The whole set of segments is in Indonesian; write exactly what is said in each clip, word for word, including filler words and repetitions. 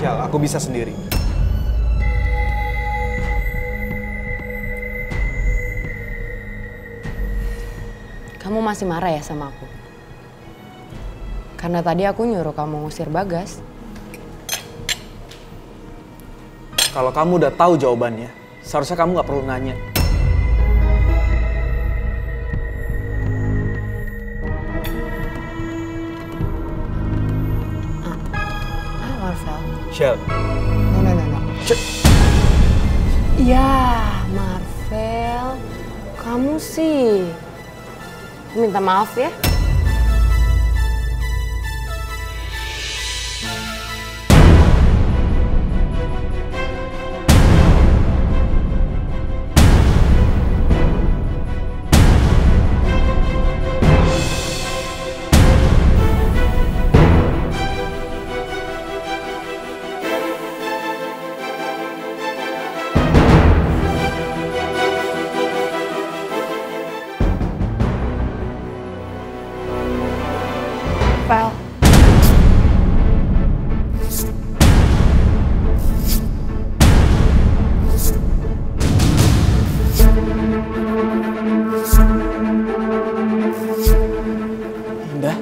Michelle, aku bisa sendiri. Kamu masih marah ya sama aku? Karena tadi aku nyuruh kamu ngusir Bagas. Kalau kamu udah tahu jawabannya, seharusnya kamu nggak perlu nanya. Ah, Marvel. Michelle. No, no, no, no. Ya, Marvel. Kamu sih. Minta maaf ya. Val. Indah.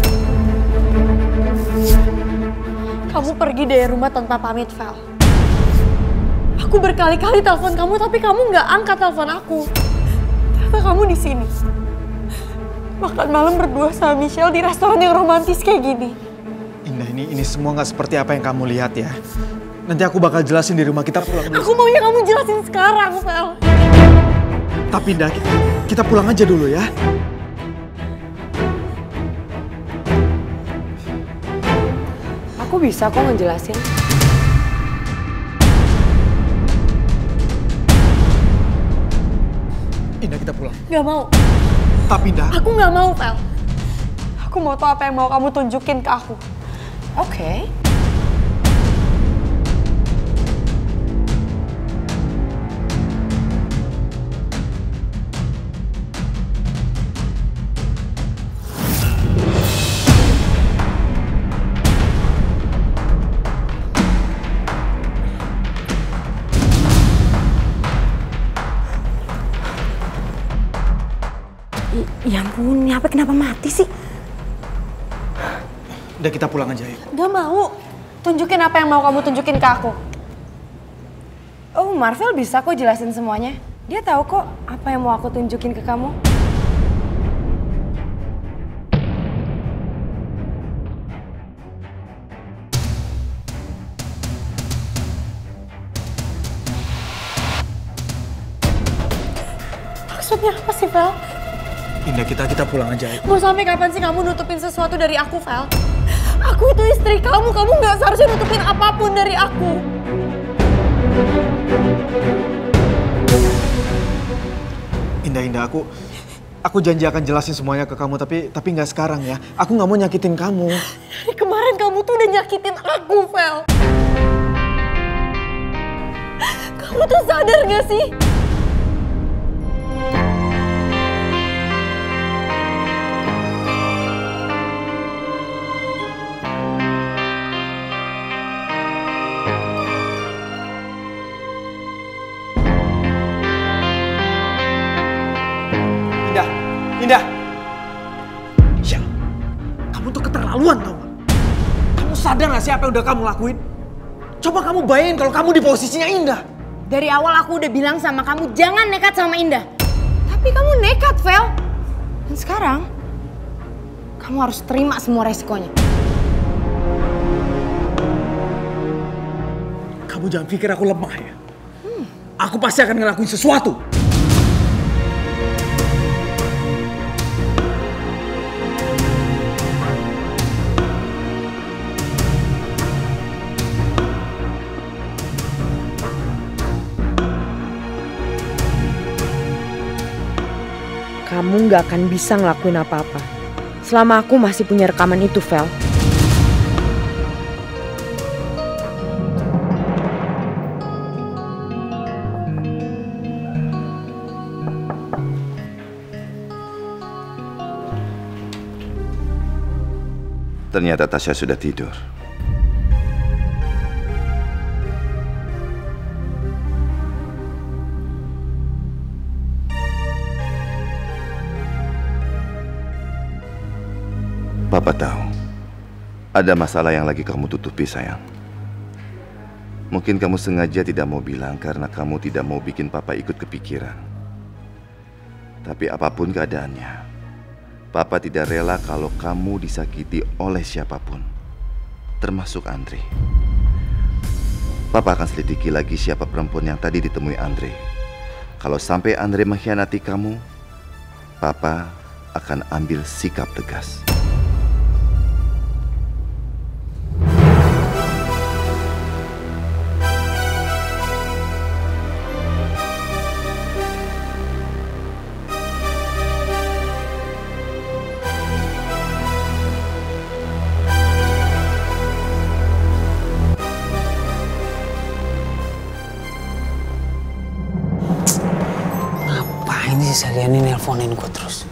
Kamu pergi dari rumah tanpa pamit, Val. Aku berkali-kali telepon kamu, tapi kamu nggak angkat telepon aku. Ternyata kamu di sini. Makan malam berdua sama Michelle di restoran yang romantis kayak gini. Indah, ini ini semua nggak seperti apa yang kamu lihat ya. Nanti aku bakal jelasin di rumah kita pulang. Aku maunya kamu jelasin sekarang, Val. Tapi Indah, kita, kita pulang aja dulu ya. Aku bisa kok ngejelasin. Indah, kita pulang. Gak mau. Tapi Indah. Aku gak mau, Val. Aku mau tahu apa yang mau kamu tunjukin ke aku. Oke. Okay. Ya ampun, ini H P kenapa mati sih? Udah, kita pulang aja yuk. Gak mau. Tunjukin apa yang mau kamu tunjukin ke aku. Oh, Marvel bisa kok jelasin semuanya. Dia tahu kok apa yang mau aku tunjukin ke kamu. Maksudnya apa sih, Val? Indah, kita kita pulang aja yuk. Mau sampai kapan sih kamu nutupin sesuatu dari aku, Val? Aku itu istri kamu, kamu nggak seharusnya nutupin apapun dari aku. Indah, Indah, aku aku janji akan jelasin semuanya ke kamu, tapi tapi nggak sekarang ya. Aku nggak mau nyakitin kamu. Dari kemarin kamu tuh udah nyakitin aku, Val. Kamu tuh sadar nggak sih? Indah, Indah. Ya, kamu tuh keterlaluan tau gak? Kamu sadar gak sih apa yang udah kamu lakuin? Coba kamu bayangin kalau kamu di posisinya Indah. Dari awal aku udah bilang sama kamu jangan nekat sama Indah. Tapi kamu nekat, Vel. Dan sekarang, kamu harus terima semua resikonya. Kamu jangan pikir aku lemah ya. Hmm. Aku pasti akan ngelakuin sesuatu. Kamu nggak akan bisa ngelakuin apa-apa selama aku masih punya rekaman itu, Vel. Ternyata Tasya sudah tidur. Papa tahu ada masalah yang lagi kamu tutupi, sayang. Mungkin kamu sengaja tidak mau bilang karena kamu tidak mau bikin Papa ikut kepikiran. Tapi apapun keadaannya, Papa tidak rela kalau kamu disakiti oleh siapapun, termasuk Andre. Papa akan selidiki lagi siapa perempuan yang tadi ditemui Andre. Kalau sampai Andre mengkhianati kamu, Papa akan ambil sikap tegas. Ngapain sih Saliani nelponin gue terus?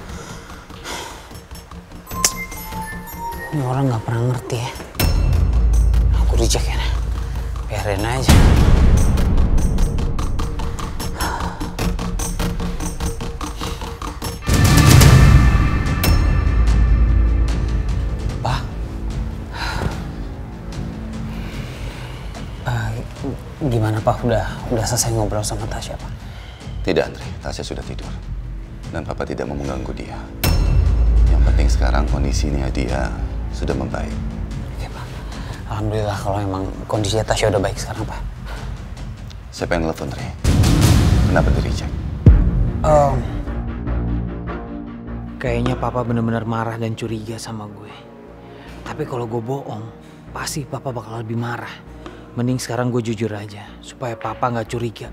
Ini orang nggak pernah ngerti ya. Aku reject ya, biarin aja. Pak, uh, gimana Pak? Udah udah selesai ngobrol sama Tasya, Pak? Tidak, Andre. Tasya sudah tidur. Dan Papa tidak mau mengganggu dia. Yang penting sekarang kondisinya dia sudah membaik. Oke, Pak. Alhamdulillah kalau emang kondisinya Tasya udah baik sekarang, Pak. Siapa yang telepon, Andre? Kenapa di-reject? Um, kayaknya Papa benar-benar marah dan curiga sama gue. Tapi kalau gue bohong, pasti Papa bakal lebih marah. Mending sekarang gue jujur aja, supaya Papa nggak curiga.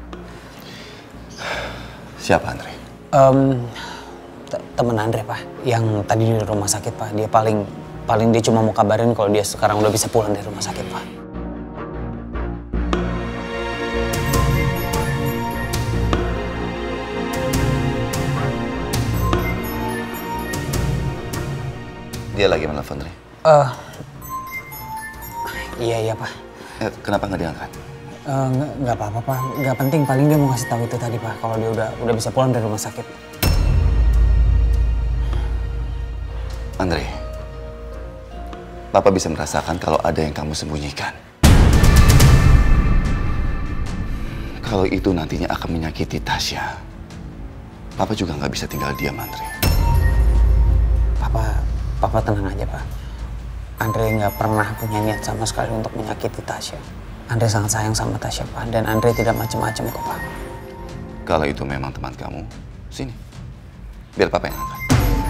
Siapa, Andre? Um, temen Andre, Pak. Yang tadi di rumah sakit, Pak. Dia paling paling dia cuma mau kabarin kalau dia sekarang udah bisa pulang dari rumah sakit, Pak. Dia lagi menelpon, Andre? Uh, iya, iya, Pak. Eh, kenapa nggak diangkat? Uh, nggak, nggak apa-apa, Pak. Nggak penting. Paling dia mau ngasih tahu itu tadi, Pak. Kalau dia udah udah bisa pulang dari rumah sakit. Andre, Papa bisa merasakan kalau ada yang kamu sembunyikan. Kalau itu nantinya akan menyakiti Tasya, Papa juga nggak bisa tinggal diam, Andre. Papa, Papa tenang aja, Pak. Andre nggak pernah punya niat sama sekali untuk menyakiti Tasya. Andre sangat sayang sama Tasya, Pak. Dan Andre tidak macam-macam kok, Pak. Kalau itu memang teman kamu, sini. Biar Papa yang angkat.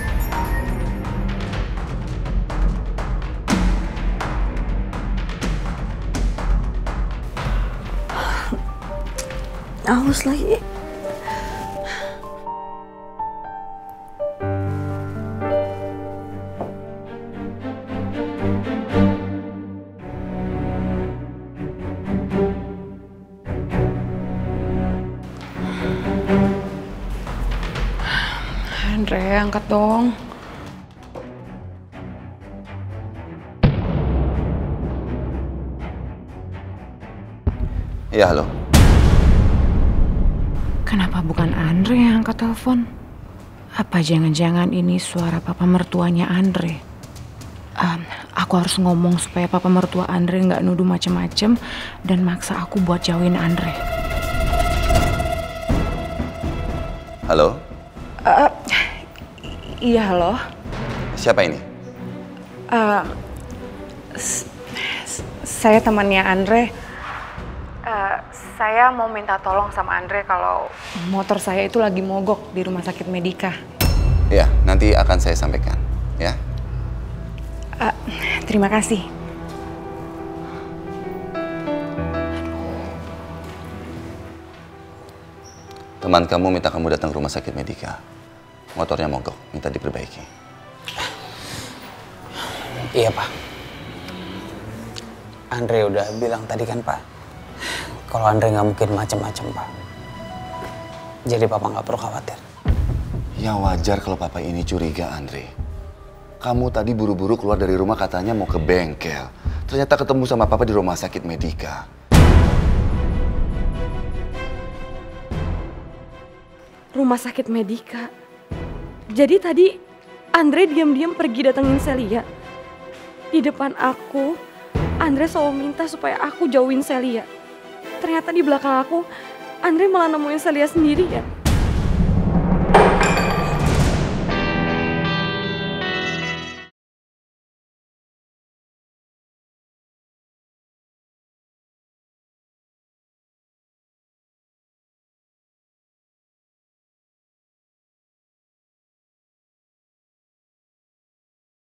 Aus lagi. Andre, angkat dong. Iya, halo. Kenapa bukan Andre yang angkat telepon? Apa jangan-jangan ini suara papa mertuanya Andre? Um, aku harus ngomong supaya papa mertua Andre nggak nuduh macem-macem dan maksa aku buat jauhin Andre. Halo? Uh, iya, halo. Siapa ini? Uh, saya temannya Andre. Uh, saya mau minta tolong sama Andre kalau motor saya itu lagi mogok di rumah sakit Medika. Ya, nanti akan saya sampaikan, ya. Uh, terima kasih. Teman kamu minta kamu datang ke rumah sakit Medika. Motornya mogok, minta diperbaiki. Iya, Pak. Andre udah bilang tadi kan, Pak. Kalau Andre nggak mungkin macam-macam, Pak. Jadi Papa nggak perlu khawatir. Ya wajar kalau Papa ini curiga, Andre. Kamu tadi buru-buru keluar dari rumah katanya mau ke bengkel. Ternyata ketemu sama Papa di rumah sakit Medika. Rumah sakit Medika. Jadi tadi Andre diam-diam pergi datengin Celia. Di depan aku, Andre selalu minta supaya aku jauhin Celia. Ternyata di belakang aku, Andre malah nemuin Celia sendiri ya.